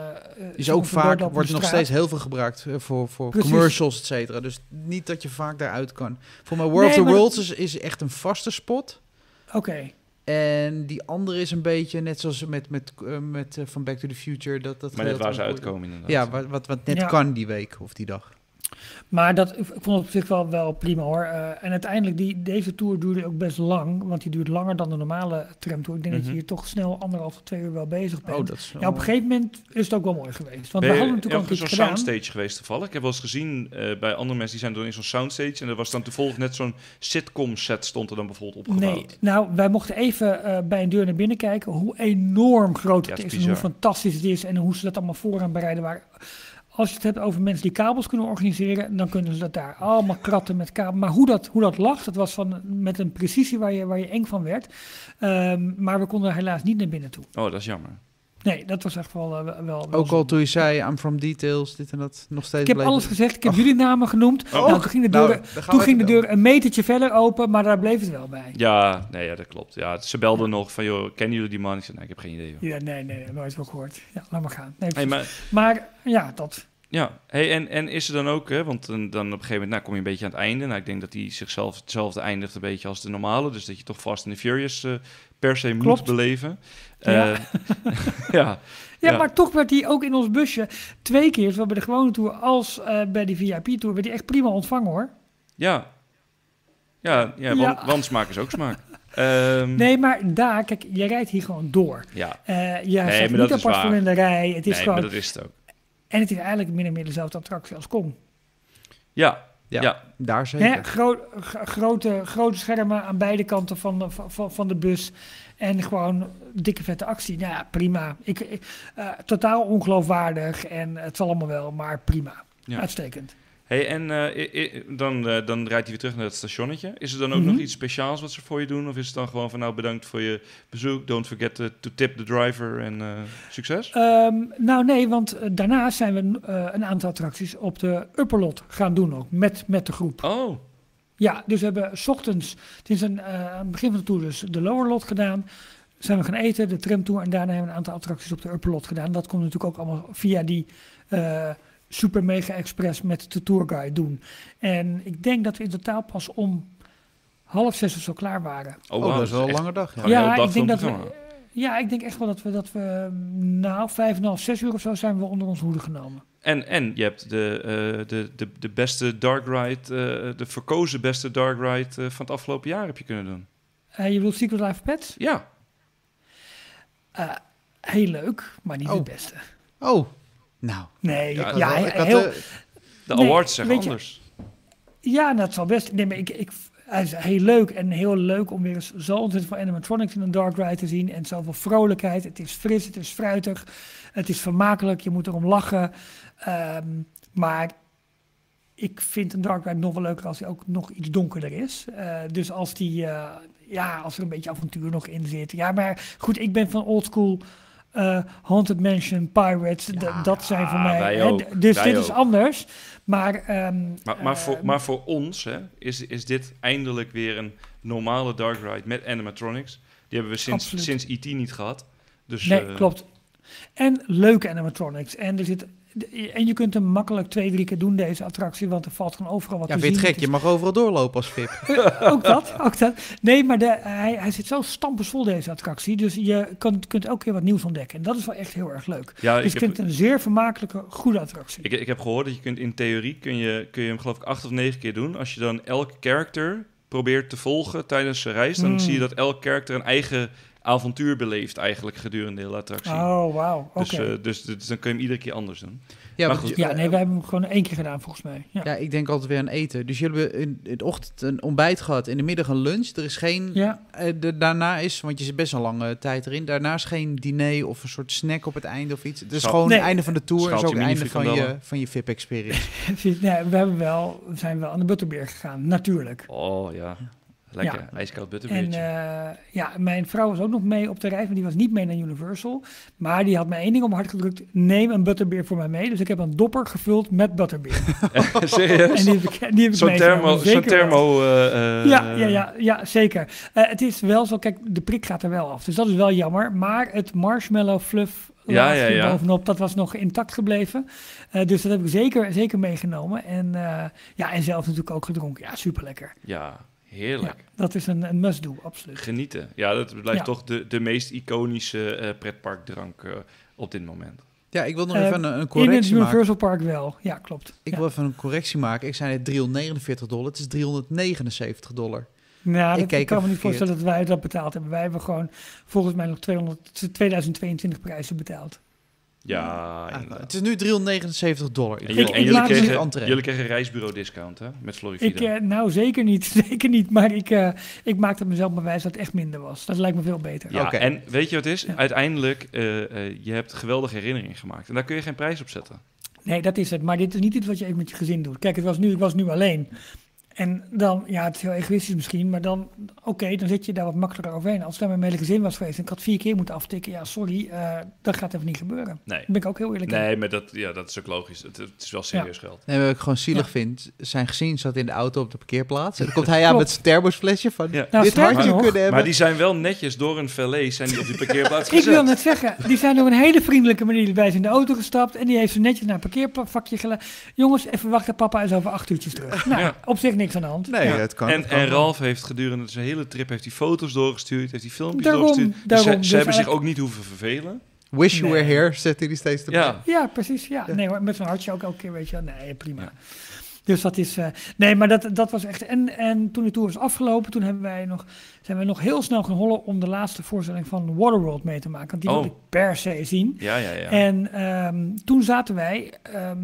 is ook vaak, wordt nog steeds heel veel gebruikt voor commercials, et cetera. Dus niet dat je vaak daaruit kan. Voor mij War of the Worlds is echt een vaste spot. Oké. En die andere is een beetje net zoals met van Back to the Future. Dat maar net waar ze uitkomen inderdaad. Ja, wat net kan die week of die dag. Maar ik vond het op zich wel prima, hoor. En uiteindelijk, deze tour duurde ook best lang. Want die duurt langer dan de normale tramtour. Ik denk dat je hier toch snel 1,5 tot 2 uur wel bezig bent. Oh, dat is wel... Ja, op een gegeven moment is het ook wel mooi geweest. Want we hadden natuurlijk ook iets gedaan. Soundstage geweest toevallig. Ik heb wel eens gezien bij andere mensen, die zijn dan in zo'n soundstage. En er was dan toevallig net zo'n sitcom set stond er dan bijvoorbeeld opgebouwd. Nee, nou, wij mochten even bij een deur naar binnen kijken hoe enorm groot het is. En hoe fantastisch het is en hoe ze dat allemaal voor aan het bereiden waren. Als je het hebt over mensen die kabels kunnen organiseren, dan kunnen ze dat daar allemaal kratten met kabels. Maar hoe dat lag, dat was met een precisie waar je eng van werd. Maar we konden helaas niet naar binnen toe. Oh, dat is jammer. Nee, dat was echt wel ook al toen je zei, I'm from details, dit en dat, nog steeds Ik heb alles gezegd, ik heb jullie namen genoemd. Nou, toen ging de deur een metertje verder open, maar daar bleef het wel bij. Ja, dat klopt. Ja, ze belden nog van, joh, kennen jullie die man? Ik zei, nee, ik heb geen idee. Joh. Ja, nee, nooit wel gehoord. Ja, laat maar gaan. Nee, maar ja, dat... Ja, hey, en is er dan ook, hè, want dan op een gegeven moment kom je een beetje aan het einde. Nou, ik denk dat die zichzelf hetzelfde eindigt een beetje als de normale. Dus dat je toch Fast and the Furious per se moet beleven. Ja. Maar toch werd die ook in ons busje 2 keer, zowel bij de gewone tour als bij die VIP-tour, werd die echt prima ontvangen, hoor. Want smaak is ook smaak. Nee, maar daar, kijk, je rijdt hier gewoon door. Ja. Je zit niet apart voor in de rij. Het is gewoon... maar dat is het ook. En het is eigenlijk min of meer dezelfde attractie als Kong. Ja, daar zeker. Grote schermen aan beide kanten van de bus. En gewoon dikke vette actie. Nou ja, prima. Totaal ongeloofwaardig. En het zal allemaal wel, maar prima. Ja. Uitstekend. Hey, en dan rijdt hij weer terug naar het stationnetje. Is er dan ook nog iets speciaals wat ze voor je doen? Of is het dan gewoon van, nou, bedankt voor je bezoek. Don't forget to tip the driver en succes? Nou nee, want daarna zijn we een aantal attracties op de Upperlot gaan doen ook. Met de groep. Oh. Ja, dus we hebben 's ochtends, aan het begin van de tour dus de Lower Lot gedaan. Zijn we gaan eten, de tramtour. En daarna hebben we een aantal attracties op de Upperlot gedaan. Dat kon natuurlijk ook allemaal via die... Super Mega Express met de tourguide doen. En ik denk dat we in totaal pas om 5:30 of zo klaar waren. Oh, wow, dat is wel een lange dag. Ik denk echt wel dat we 5,5, 6 uur of zo zijn we onder ons hoede genomen. En je hebt de beste dark ride, de verkozen beste dark ride van het afgelopen jaar heb je kunnen doen. Je bedoelt Secret Life Pets? Ja. Heel leuk, maar niet het beste. Oh, nou. Nee, de awards zeggen anders. Ja, dat zal best. Nee, maar het is heel leuk en heel leuk om weer eens zo ontzettend veel animatronics in een dark ride te zien. En zoveel vrolijkheid. Het is fris, het is fruitig, het is vermakelijk, je moet erom lachen. Maar ik vind een dark ride nog wel leuker als hij ook nog iets donkerder is. Dus als als er een beetje avontuur nog in zit. Ja, maar goed, ik ben van oldschool Haunted Mansion, Pirates, dat zijn voor mij... wij hè, ook. dus Wij dit ook. is anders. Maar, Maar voor ons hè, is dit eindelijk weer een normale dark ride met animatronics. Die hebben we Absoluut. sinds E.T. niet gehad. Dus, nee, klopt. En leuke animatronics. En je kunt hem makkelijk 2-3 keer doen, deze attractie, want er valt gewoon overal wat Ja, te vind je zien. het gek? Je mag overal doorlopen als VIP. Ook dat. Nee, maar hij zit zo stampensvol, deze attractie. Dus je kunt elke keer wat nieuws ontdekken. En dat is wel echt heel erg leuk. Ja, Dus ik vind het een zeer vermakelijke, goede attractie. Ik heb gehoord dat je kunt in theorie kun je hem geloof ik 8 of 9 keer doen. Als je dan elke character probeert te volgen tijdens de reis, dan zie je dat elke character een eigen avontuur beleeft eigenlijk gedurende de hele attractie. Oh, wauw. Oké. Dus dan kun je hem iedere keer anders doen. Ja, Maar want goed. je- Ja, nee, wij hebben hem gewoon 1 keer gedaan, volgens mij. Ja. ja, ik denk altijd weer aan eten. Dus jullie hebben in de ochtend een ontbijt gehad, in de middag een lunch. Er is geen... Ja. Daarna is, want je zit best een lange tijd erin, daarna is geen diner of een soort snack op het einde of iets. Het is gewoon Nee. het einde van de tour, is Schaaltje ook het einde mini-frikandellen. van je VIP-experience. Nee, we zijn wel aan de Butterbeer gegaan, natuurlijk. Oh ja, lekker. Ja. IJskoud En butterbeertje. mijn vrouw was ook nog mee op de reis, maar die was niet mee naar Universal. Maar die had mij 1 ding op mijn hart gedrukt: neem een butterbeer voor mij mee. Dus ik heb een dopper gevuld met butterbeer. Serieus? En die heb ik Zo'n meegenomen, zo'n zeker wel. thermo... Ja, zeker. Het is wel zo, kijk, de prik gaat er wel af. Dus dat is wel jammer. Maar het marshmallow fluff Ja. bovenop, dat was nog intact gebleven. Dus dat heb ik zeker meegenomen. En zelf natuurlijk ook gedronken. Ja, super lekker. Ja, heerlijk. Ja, dat is een must-do, absoluut. Genieten. Ja, dat blijft Ja. toch de meest iconische pretparkdrank op dit moment. Ja, ik wil nog Eh, even een In het correctie maken. Universal Park wel. Ja, klopt. Ik Ja. wil even een correctie maken. Ik zei net $349, het is $379. Nou, Ik ik keek kan me even niet voorstellen dat wij dat betaald hebben. Wij hebben gewoon volgens mij nog 2022 prijzen betaald. Ja, inderdaad. Het is nu $379. En Ik jullie, laat kregen, me- entree. jullie kregen een reisbureau-discount, hè? Met Florivida. Nou, zeker niet. Zeker niet. Maar ik maakte mezelf bewijs dat het echt minder was. Dat lijkt me veel beter. Ja, Oké. en weet je wat het is? Ja. Uiteindelijk, je hebt geweldige herinneringen gemaakt. En daar kun je geen prijs op zetten. Nee, dat is het. Maar dit is niet iets wat je even met je gezin doet. Kijk, ik was nu alleen. En dan, ja, het is heel egoïstisch misschien, maar dan, oké, dan zit je daar wat makkelijker overheen. Als het daar met mijn hele gezin was geweest en ik had 4 keer moeten aftikken, ja, sorry, dat gaat even niet gebeuren. Nee. Daar ben ik ook heel eerlijk in. Nee, maar dat is ook logisch. Het is wel serieus geld. Nee, wat ik gewoon zielig Ja. vind, zijn gezin zat in de auto op de parkeerplaats. En dan komt hij aan Klopt. met zijn thermosflesje van, Ja. Nou, dit had sterker je nog, kunnen hebben. Maar die zijn wel netjes door een valet zijn die op die parkeerplaats Ik wil gezet. net zeggen, die zijn op een hele vriendelijke manier bij ze in de auto gestapt en die heeft ze netjes naar een parkeervakje gelaten. Jongens, even wachten, papa is over 8 uurtjes terug. Nou, Ja. op zich niks aan de hand. Nee, Ja. dat kan. En dat kan. Ralf heeft gedurende zijn hele trip heeft hij foto's doorgestuurd, heeft hij filmpjes Daarom, doorgestuurd. Dus daarom. ze Dus hebben zich eigenlijk- ook niet hoeven vervelen. Wish you were Nee. here, zet hij die steeds erbij. Ja, Ja, precies. Ja. Nee hoor, met zo'n hartje ook elke keer, weet je wel. Nee, prima. Ja. Dus dat is... nee, maar dat was echt... En toen de tour was afgelopen, toen zijn we nog heel snel gaan hollen om de laatste voorstelling van Waterworld mee te maken. Want die Oh. wilde ik per se zien. ja. En toen zaten wij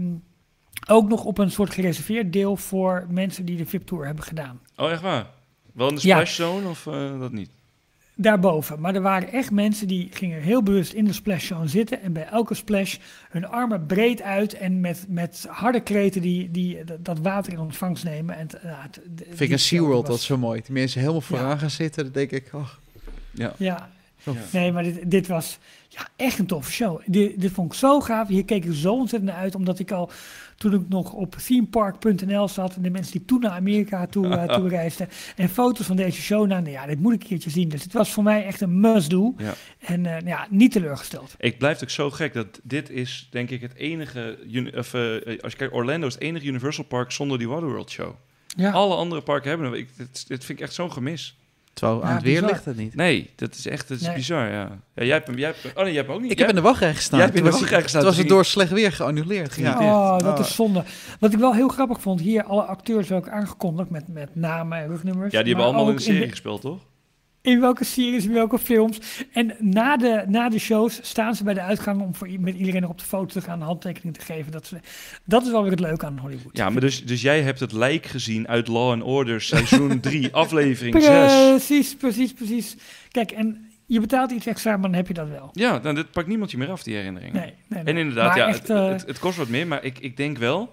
ook nog op een soort gereserveerd deel voor mensen die de VIP-tour hebben gedaan. Oh, echt waar? Wel in de Ja. splash zone of dat niet? Daarboven. Maar er waren echt mensen die gingen heel bewust in de splash zone zitten. En bij elke splash hun armen breed uit en met harde kreten dat water in ontvangst nemen. En Vind ik een SeaWorld dat zo mooi. Die mensen helemaal vooraan gaan zitten, dan denk ik, oh, Ja. Ja, zo. Ja. nee, maar dit was echt een toffe show. Dit vond ik zo gaaf. Hier keek ik zo ontzettend naar uit, omdat ik al, toen ik nog op themepark.nl zat en de mensen die toen naar Amerika toe reisden en foto's van deze show namen, dit moet ik een keertje zien. Dus het was voor mij echt een must-do. Ja. En niet teleurgesteld. Ik blijf ook zo gek dat dit is, denk ik, het enige... als je kijkt, Orlando is het enige Universal Park zonder die Waterworld show. Ja, Alle andere parken hebben hem. Dit vind ik echt zo'n gemis. Terwijl aan Ja, het weer bizar. ligt het niet. Nee, dat is Nee. bizar, ja. Jij hebt hem... Oh nee, jij hebt hem ook niet. Ik heb in de wachtrij gestaan. Jij hebt in de Toen was wachtrij gestaan, Toen was het toen door slecht weer geannuleerd. Ja. Oh, dat is zonde. Wat ik wel heel grappig vond, hier alle acteurs ook aangekondigd met namen en rugnummers. Ja, die hebben maar allemaal in ook de serie gespeeld, toch? in welke series, in welke films. En na de shows staan ze bij de uitgang om met iedereen nog op de foto te gaan, een handtekening te geven. Dat is wel weer het leuke aan Hollywood. Ja, maar dus jij hebt het lijk gezien uit Law and Order seizoen 3, aflevering 6. Precies. Kijk, en je betaalt iets extra, maar dan heb je dat wel. Ja, nou, dit pakt niemand je meer af, die herinnering. Nee. En inderdaad, Maar ja, echt, het kost wat meer, maar ik denk wel...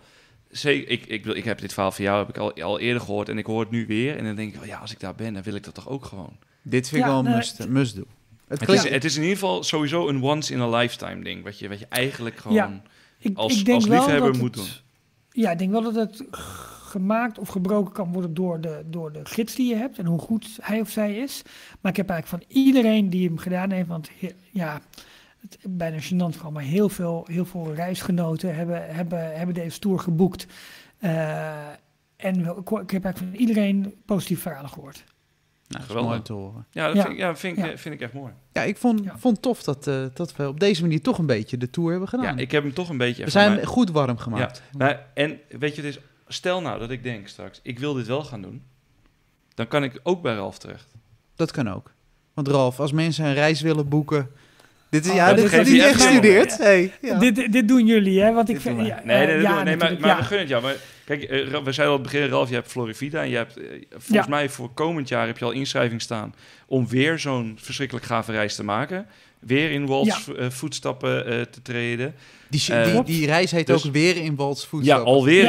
Ik heb dit verhaal van jou heb ik al eerder gehoord en ik hoor het nu weer. En dan denk ik, als ik daar ben, dan wil ik dat toch ook gewoon. Dit vind ik Ja, wel een nee, must do. Het is in ieder geval sowieso een once-in-a-lifetime ding. Wat je ik gewoon als denk liefhebber moet doen. Ja, ik denk wel dat het gemaakt of gebroken kan worden door de gids die je hebt en hoe goed hij of zij is. Maar ik heb eigenlijk van iedereen die hem gedaan heeft, want het bijna gênant gewoon, maar heel veel reisgenoten hebben deze tour geboekt. En ik heb eigenlijk van iedereen positieve verhalen gehoord. Nou, dat is mooi om te horen. Ja, dat vind ik echt mooi. Ja, ik vond tof dat we op deze manier toch een beetje de tour hebben gedaan. Ja, ik heb hem toch een beetje... We zijn goed warm gemaakt. Ja, en weet je, het is, stel nou dat ik denk straks, ik wil dit wel gaan doen, dan kan ik ook bij Ralf terecht. Dat kan ook. Want Ralf, als mensen een reis willen boeken... Dit is niet echt gestudeerd. Hey, dit doen jullie, hè? Want ik vind... Maar we gunnen het jou. Maar kijk, we zeiden al het begin, Ralf, je hebt Florivida en je hebt volgens mij voor komend jaar heb je al inschrijving staan om weer zo'n verschrikkelijk gave reis te maken. Weer in Walt's voetstappen te treden. Die reis heet dus, ook weer in Walt's voetstappen. Ja,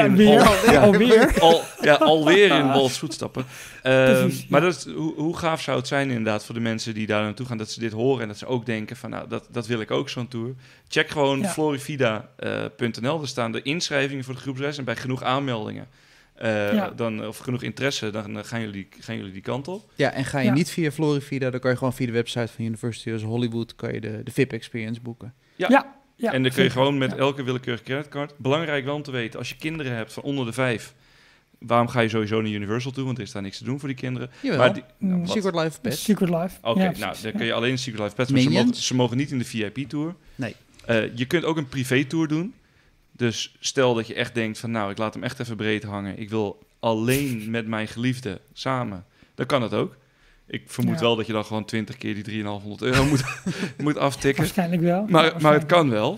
alweer in Walt's voetstappen. Maar hoe gaaf zou het zijn inderdaad voor de mensen die daar naartoe gaan, dat ze dit horen en dat ze ook denken van, nou, dat wil ik ook, zo'n tour. Check gewoon florivida.nl. Daar staan de inschrijvingen voor de groepsreis en bij genoeg aanmeldingen. Of genoeg interesse, dan gaan jullie die kant op. Ja, en ga je niet via Florivida, dan kan je gewoon via de website van Universal Studios Hollywood kan je de VIP-experience boeken. Ja, en dan kun je gewoon met elke willekeurige creditcard. Belangrijk wel om te weten, als je kinderen hebt van onder de 5, waarom ga je sowieso naar Universal toe? Want er is daar niks te doen voor die kinderen. Jawel, maar Secret Life Pets. Secret Life. Oké, nou, dan kun je alleen Secret Life Pets, maar ze mogen niet in de VIP-tour. Nee. Je kunt ook een privé-tour doen. Dus stel dat je echt denkt van, nou, ik laat hem echt even breed hangen. Ik wil alleen met mijn geliefde samen. Dan kan het ook. Ik vermoed wel dat je dan gewoon 20 keer die €3.500 moet aftikken. Waarschijnlijk wel. Maar het kan wel.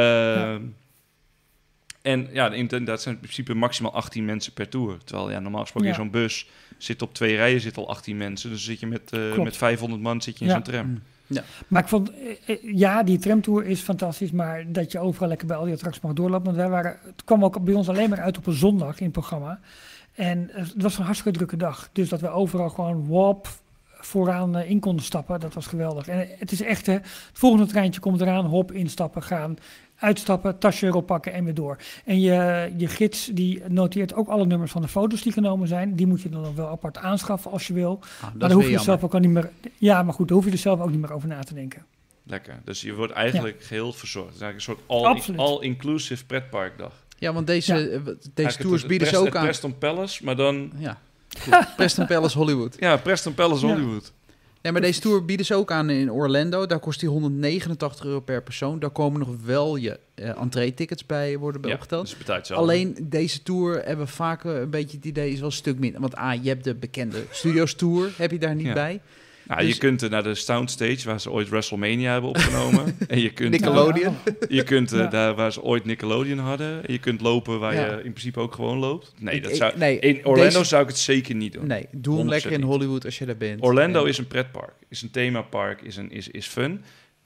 En dat zijn in principe maximaal 18 mensen per tour. Terwijl normaal gesproken in zo'n bus zit op 2 rijen zit al 18 mensen. Dus zit je met 500 man zit je in zo'n tram. Ja. Maar ik vond, die tramtour is fantastisch, maar dat je overal lekker bij al die attracties mag doorlopen. Want het kwam ook bij ons alleen maar uit op een zondag in het programma. En het was een hartstikke drukke dag. Dus dat we overal gewoon vooraan in konden stappen, dat was geweldig. En het is echt, het volgende treintje komt eraan, hop, instappen, gaan, uitstappen, tasje erop pakken en weer door. En je gids die noteert ook alle nummers van de foto's die genomen zijn. Die moet je dan nog wel apart aanschaffen als je wil. Maar dan hoef je er zelf ook al niet meer. Ja, maar goed, daar hoef je er zelf ook niet meer over na te denken. Lekker. Dus je wordt eigenlijk geheel verzorgd. Het is eigenlijk een soort all-inclusive pretparkdag. Ja, want deze tours bieden ze ook aan. Preston Palace, maar dan... Ja. Preston Palace Hollywood. Ja, Preston Palace Hollywood. Ja, maar deze tour bieden ze ook aan in Orlando. Daar kost die €189 per persoon. Daar komen nog wel je entree-tickets bij worden opgeteld. Dus betaalt zelf. Alleen deze tour hebben we vaak een beetje het idee is wel een stuk minder. Want je hebt de bekende Studios Tour, heb je daar niet bij. Nou, dus je kunt naar de Soundstage, waar ze ooit WrestleMania hebben opgenomen. En je kunt Nickelodeon. Je kunt daar waar ze ooit Nickelodeon hadden. En je kunt lopen waar je in principe ook gewoon loopt. In Orlando zou ik het zeker niet doen. Nee, doe hem lekker in Hollywood als je daar bent. Orlando is een pretpark, is een themapark, is fun.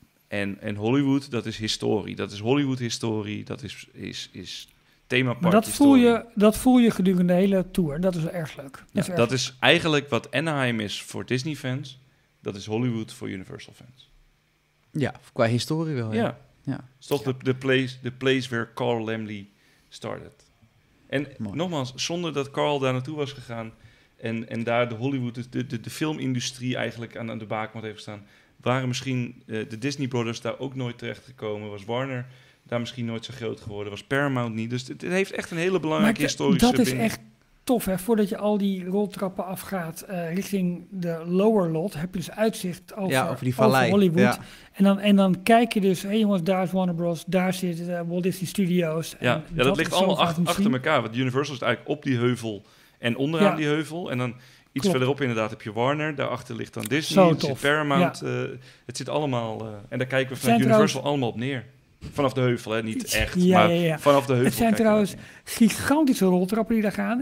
En Hollywood, dat is historie. Dat is Hollywood-historie, dat is themapark. Maar dat voel je gedurende de hele tour. Dat is erg leuk. Dat is eigenlijk wat Anaheim is voor Disney-fans. Dat is Hollywood voor Universal-fans. Ja, qua historie wel. Ja. Het is toch the place where Carl Laemmle started. En nogmaals, zonder dat Carl daar naartoe was gegaan en daar de Hollywood, de filmindustrie eigenlijk aan de baakmat heeft gestaan, waren misschien de Disney Brothers daar ook nooit terecht gekomen. Was Warner daar misschien nooit zo groot geworden, was Paramount niet. Dus het heeft echt een hele belangrijke historische dat is echt tof, hè? Voordat je al die roltrappen afgaat richting de lower lot, heb je dus uitzicht over die vallei. Over Hollywood. Ja. En dan kijk je dus, jongens, daar is Warner Bros., daar zit Walt Disney Studios. Ja, dat ligt allemaal achter elkaar. Want Universal is eigenlijk op die heuvel en onderaan die heuvel. En dan iets verderop inderdaad heb je Warner. Daarachter ligt dan Disney, zit Paramount. Het zit allemaal... en daar kijken we vanuit Universal allemaal op neer. Vanaf de heuvel, hè? Niet echt, maar vanaf de heuvel. Het zijn trouwens gigantische roltrappen die daar gaan.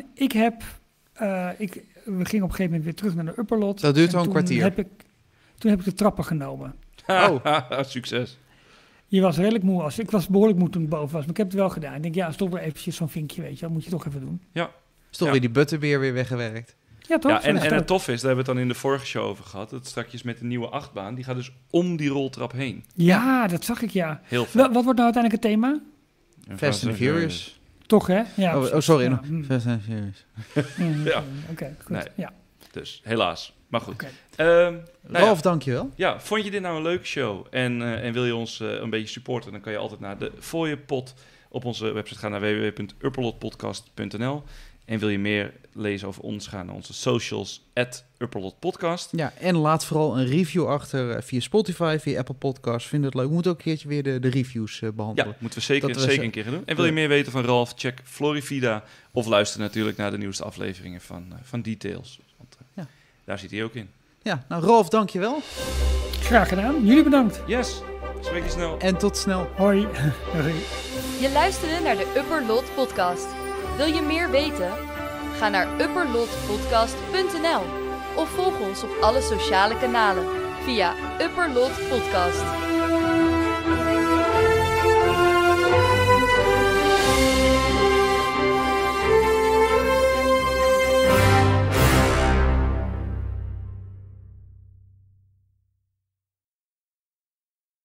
We gingen op een gegeven moment weer terug naar de upperlot. Dat duurt wel een kwartier. Toen heb ik de trappen genomen. Succes. Je was redelijk moe. Ik was behoorlijk moe toen ik boven was, maar ik heb het wel gedaan. Ik denk, is toch weer eventjes zo'n vinkje, weet je. Dat moet je toch even doen. Ja. Is toch weer die butterbeer weer weggewerkt. Ja, toch? Ja, en Ja. het tof is, daar hebben we het dan in de vorige show over gehad, dat straks met de nieuwe achtbaan, die gaat dus om die roltrap heen. Ja, dat zag ik, ja. Heel vet. Wat wordt nou uiteindelijk het thema? Fast and the Furious. Toch, hè? Ja, Oh, sorry. Ja, Fast and the Furious. Ja. Oké, goed. Nee. Ja. Dus, helaas. Maar goed. Oké. Nou ja. Ralf, dankjewel. Ja, vond je dit nou een leuke show en wil je ons een beetje supporten, dan kan je altijd naar de fooiepot op onze website gaan naar www.upperlotpodcast.nl. En wil je meer lezen over ons, ga naar onze socials @upperlotpodcast. Ja, en laat vooral een review achter via Spotify, via Apple Podcasts. Vind het leuk. We moeten ook een keertje weer de reviews behandelen. Ja, moeten we zeker, Dat we zeker ze- een keer gaan doen. En wil je meer weten van Ralf, check Florivida of luister natuurlijk naar de nieuwste afleveringen van Details. Want Ja. daar zit hij ook in. Ja, nou Ralf, dankjewel. Graag gedaan. Jullie bedankt. Yes, spreek je snel. En tot snel. Hoi. Hoi. Je luisterde naar de Upper Lot Podcast. Wil je meer weten? Ga naar upperlotpodcast.nl of volg ons op alle sociale kanalen via Upper Lot Podcast.